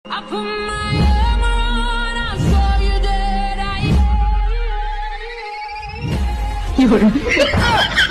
I put my armor on, I saw you dead. I...